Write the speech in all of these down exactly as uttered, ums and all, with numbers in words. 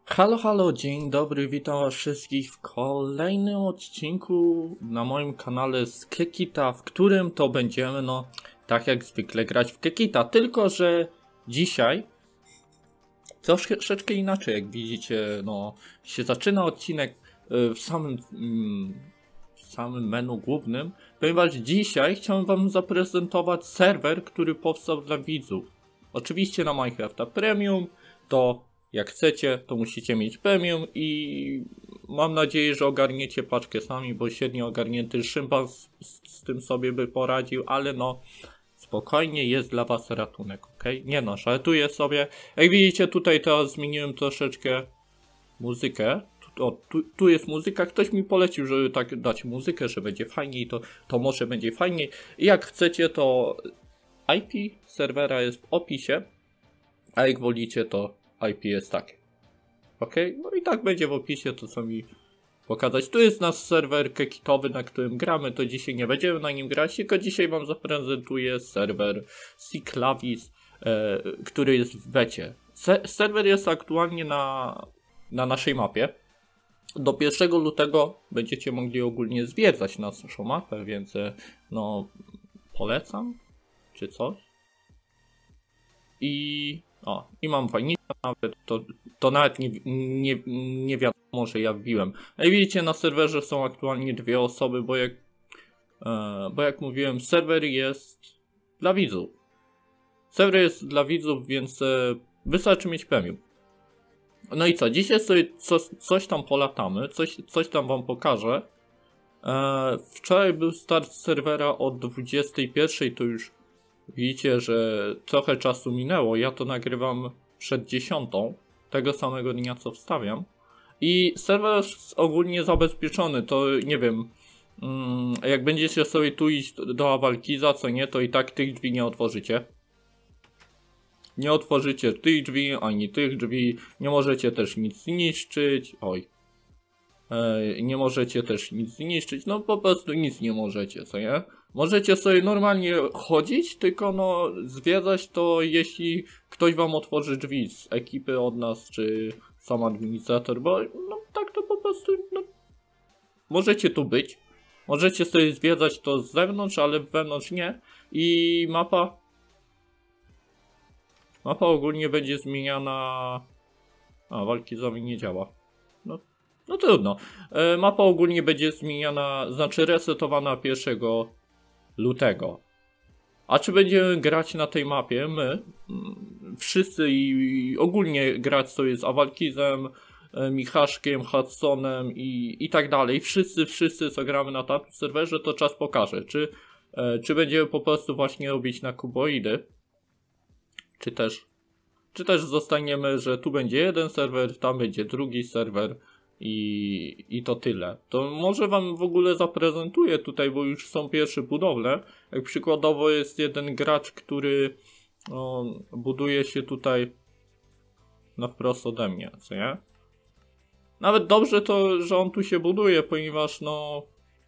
Halo, halo, dzień dobry, witam was wszystkich w kolejnym odcinku na moim kanale z Kekita, w którym to będziemy, no, tak jak zwykle grać w Kekita, tylko że dzisiaj troszeczkę inaczej, jak widzicie, no, się zaczyna odcinek w samym, w samym menu głównym, ponieważ dzisiaj chciałem wam zaprezentować serwer, który powstał dla widzów. Oczywiście na Minecrafta Premium, to jak chcecie, to musicie mieć premium i mam nadzieję, że ogarniecie paczkę sami, bo średnio ogarnięty szympans z, z tym sobie by poradził, ale no spokojnie, jest dla was ratunek, ok? Nie no, żartuję sobie. Jak widzicie, tutaj teraz zmieniłem troszeczkę muzykę. Tu, o, tu, tu jest muzyka, ktoś mi polecił, żeby tak dać muzykę, że będzie fajniej, to, to może będzie fajniej. I jak chcecie, to I P serwera jest w opisie, a jak wolicie, to I P jest takie. Ok? No i tak będzie w opisie to, co mi pokazać. Tu jest nasz serwer kekitowy, na którym gramy. To dzisiaj nie będziemy na nim grać, tylko dzisiaj wam zaprezentuję serwer Cyclavis, e, który jest w becie. Se serwer jest aktualnie na, na naszej mapie. Do pierwszego lutego będziecie mogli ogólnie zwiedzać naszą mapę, więc no polecam, czy coś. I o, i mam fajnika, nawet to, to nawet nie, nie, nie wiadomo, że ja wbiłem. Jak widzicie, na serwerze są aktualnie dwie osoby, bo jak, e, bo jak mówiłem, serwer jest dla widzów. Serwer jest dla widzów, więc e, wystarczy mieć premium. No i co, dzisiaj sobie co, coś tam polatamy, coś, coś tam wam pokażę. E, wczoraj był start serwera o dwudziestej pierwszej, to już widzicie, że trochę czasu minęło. Ja to nagrywam przed dziesiątą, tego samego dnia co wstawiam. I serwer jest ogólnie zabezpieczony, to nie wiem, mm, jak będziecie sobie tu iść do Awalkiza, co nie, to i tak tych drzwi nie otworzycie. Nie otworzycie tych drzwi, ani tych drzwi, nie możecie też nic zniszczyć, oj. Nie możecie też nic zniszczyć, no po prostu nic nie możecie, co nie? Możecie sobie normalnie chodzić, tylko no zwiedzać to, jeśli ktoś wam otworzy drzwi z ekipy od nas, czy sam administrator, bo no tak to po prostu, no możecie tu być, możecie sobie zwiedzać to z zewnątrz, ale wewnątrz nie. I mapa, mapa ogólnie będzie zmieniana, a walki z wami nie działa, no. No trudno. E, mapa ogólnie będzie zmieniana, znaczy resetowana pierwszego lutego. A czy będziemy grać na tej mapie? My, wszyscy i, i ogólnie grać sobie z Awalkizem, e, Michaszkiem, Hudsonem i, i tak dalej. Wszyscy, wszyscy co gramy na tym serwerze, to czas pokaże. Czy, e, czy będziemy po prostu właśnie robić na kuboidy? Czy też, czy też zostaniemy, że tu będzie jeden serwer, tam będzie drugi serwer. I, I to tyle. To może wam w ogóle zaprezentuję tutaj, bo już są pierwsze budowle. Jak przykładowo jest jeden gracz, który no, buduje się tutaj na wprost ode mnie, co nie? Nawet dobrze to, że on tu się buduje, ponieważ no...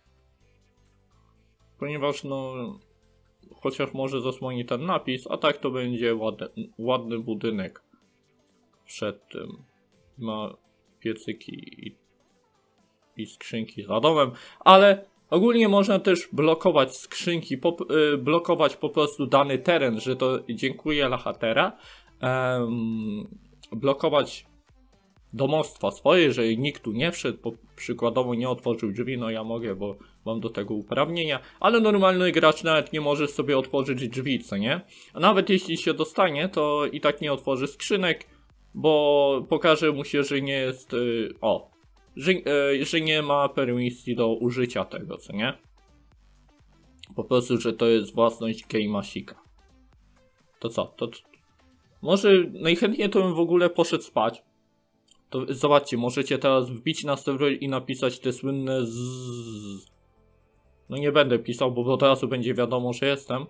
Ponieważ no... Chociaż może zasłoni ten napis, a tak to będzie ładny, ładny budynek. Przed tym. Ma piecyki i, i skrzynki za domem, ale ogólnie można też blokować skrzynki, po, y, blokować po prostu dany teren, że to dziękuję Lachatera, um, blokować domostwa swoje, jeżeli nikt tu nie wszedł, bo przykładowo nie otworzył drzwi, no ja mogę, bo mam do tego uprawnienia, ale normalny gracz nawet nie może sobie otworzyć drzwi, co nie? A nawet jeśli się dostanie, to i tak nie otworzy skrzynek, bo pokaże mu się, że nie jest, yy, o, że, yy, że nie ma permisji do użycia tego, co nie? Po prostu, że to jest własność Gameasika. To co? To, to może najchętniej to bym w ogóle poszedł spać. To zobaczcie, możecie teraz wbić na serwer i napisać te słynne z. No nie będę pisał, bo od razu będzie wiadomo, że jestem.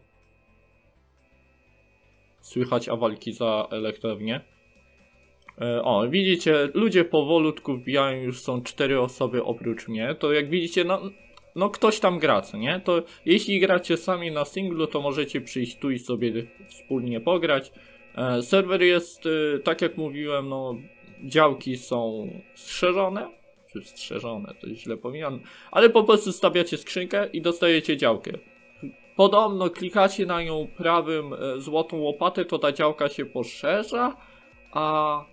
Słychać awalki za elektrownię. O, widzicie, ludzie powolutku wbijają, już są cztery osoby oprócz mnie, to jak widzicie, no, no ktoś tam gra, co nie? To jeśli gracie sami na singlu, to możecie przyjść tu i sobie wspólnie pograć. E, serwer jest, e, tak jak mówiłem, no działki są strzeżone, czy strzeżone, to źle powiedziane, ale po prostu stawiacie skrzynkę i dostajecie działkę. Podobno klikacie na nią prawym e, złotą łopatę, to ta działka się poszerza, a...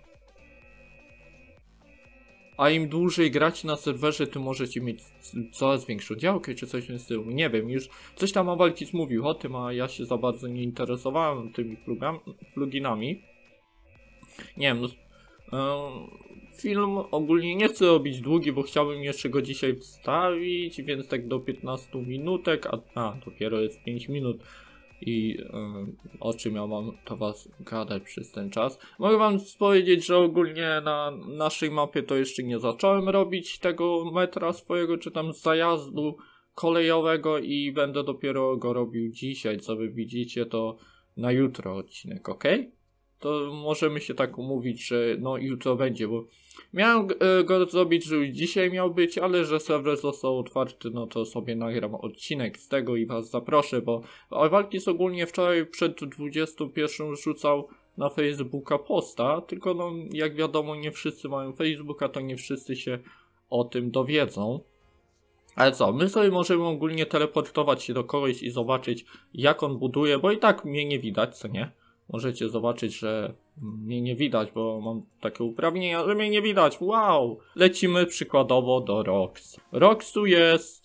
A im dłużej gracie na serwerze, tym możecie mieć coraz większą działkę, czy coś w tym stylu. Nie wiem, już coś tam Avalkis mówił o tym, a ja się za bardzo nie interesowałem tymi pluginami. Nie wiem, no, e, film ogólnie nie chcę robić długi, bo chciałbym jeszcze go dzisiaj wstawić, więc tak do piętnastu minutek, a, a dopiero jest pięć minut. I yy, o czym ja mam to was gadać przez ten czas. Mogę wam powiedzieć, że ogólnie na naszej mapie to jeszcze nie zacząłem robić tego metra swojego, czy tam zajazdu kolejowego i będę dopiero go robił dzisiaj. Co wy widzicie, to na jutro odcinek, ok? To możemy się tak umówić, że no jutro będzie, bo miałem go zrobić, że już dzisiaj miał być, ale że serwer został otwarty, no to sobie nagram odcinek z tego i was zaproszę, bo Avalkis ogólnie wczoraj przed dwudziestą pierwszą rzucał na Facebooka posta, tylko no jak wiadomo nie wszyscy mają Facebooka, to nie wszyscy się o tym dowiedzą. Ale co, my sobie możemy ogólnie teleportować się do kogoś i zobaczyć jak on buduje, bo i tak mnie nie widać, co nie? Możecie zobaczyć, że mnie nie widać, bo mam takie uprawnienia, że mnie nie widać. Wow! Lecimy przykładowo do Rox. Rox tu jest...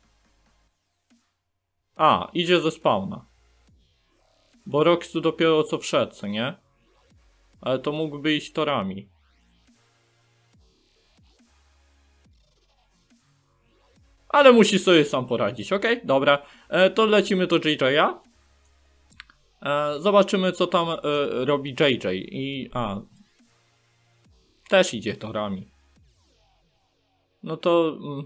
A, idzie ze spawna. Bo Rox tu dopiero co wszedł, co nie? Ale to mógłby iść torami. Ale musi sobie sam poradzić, ok? Dobra, e, to lecimy do J J a. E, zobaczymy co tam e, robi J J i a też idzie torami. No to mm,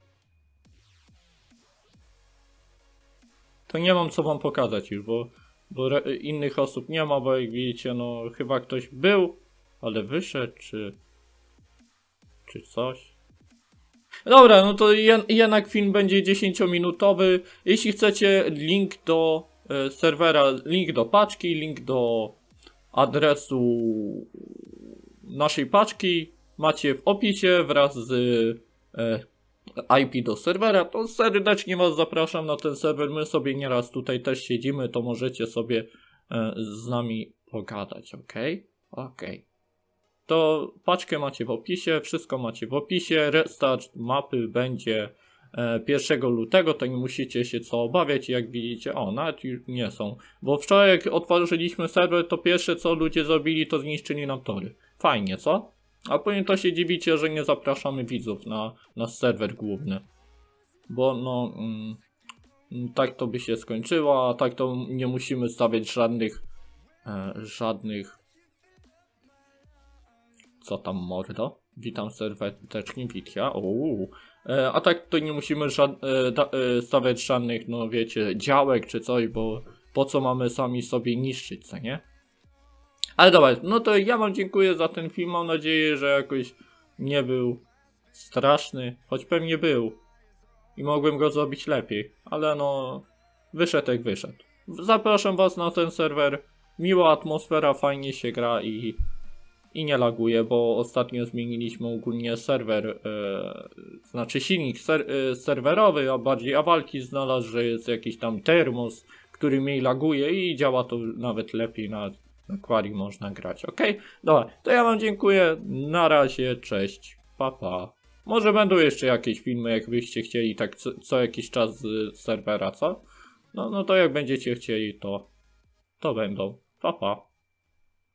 to nie mam co wam pokazać już, bo, bo re, innych osób nie ma, bo jak widzicie no chyba ktoś był, ale wyszedł czy czy coś. Dobra, no to jen, jednak film będzie dziesięciominutowy. Jeśli chcecie link do serwera, link do paczki, link do adresu naszej paczki macie w opisie wraz z e, I P do serwera, to serdecznie was zapraszam na ten serwer, my sobie nieraz tutaj też siedzimy, to możecie sobie e, z nami pogadać, ok? Ok. To paczkę macie w opisie, wszystko macie w opisie, restart mapy będzie pierwszego lutego, to nie musicie się co obawiać, jak widzicie, o, nawet już nie są, bo wczoraj jak otworzyliśmy serwer, to pierwsze co ludzie zrobili, to zniszczyli nam tory. Fajnie, co? A później to się dziwicie, że nie zapraszamy widzów na nasz serwer główny, bo no, mm, tak to by się skończyło, a tak to nie musimy stawiać żadnych, e, żadnych, co tam mordo? Witam serdecznie, Witia, ooo. A tak to nie musimy żad e, stawiać żadnych, no wiecie, działek czy coś, bo po co mamy sami sobie niszczyć, co nie? Ale dobra, no to ja wam dziękuję za ten film, mam nadzieję, że jakoś nie był straszny, choć pewnie był i mogłem go zrobić lepiej, ale no wyszedł jak wyszedł. Zapraszam was na ten serwer, miła atmosfera, fajnie się gra i... I nie laguje, bo ostatnio zmieniliśmy ogólnie serwer, e, znaczy silnik ser, e, serwerowy, a bardziej Avalkis znalazł, że jest jakiś tam termos, który mniej laguje i działa to nawet lepiej, na, na Quarry można grać, ok? Dobra, to ja wam dziękuję, na razie, cześć, pa pa. Może będą jeszcze jakieś filmy, jakbyście chcieli, tak co, co jakiś czas z serwera, co? No, no to jak będziecie chcieli, to, to będą, pa pa.